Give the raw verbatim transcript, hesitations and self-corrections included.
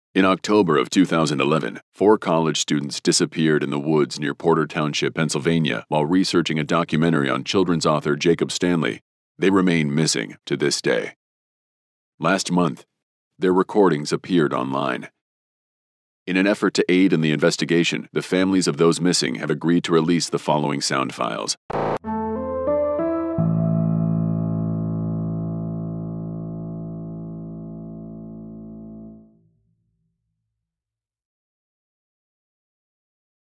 In October of two thousand eleven, four college students disappeared in the woods near Porter Township, Pennsylvania, while researching a documentary on children's author Jakob Stanley. They remain missing to this day. Last month, their recordings appeared online. In an effort to aid in the investigation, the families of those missing have agreed to release the following sound files.